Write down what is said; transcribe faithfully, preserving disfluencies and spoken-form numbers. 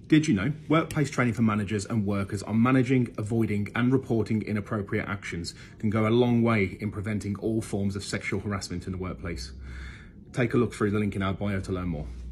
Did you know workplace training for managers and workers on managing, avoiding and reporting inappropriate actions can go a long way in preventing all forms of sexual harassment in the workplace? Take a look through the link in our bio to learn more.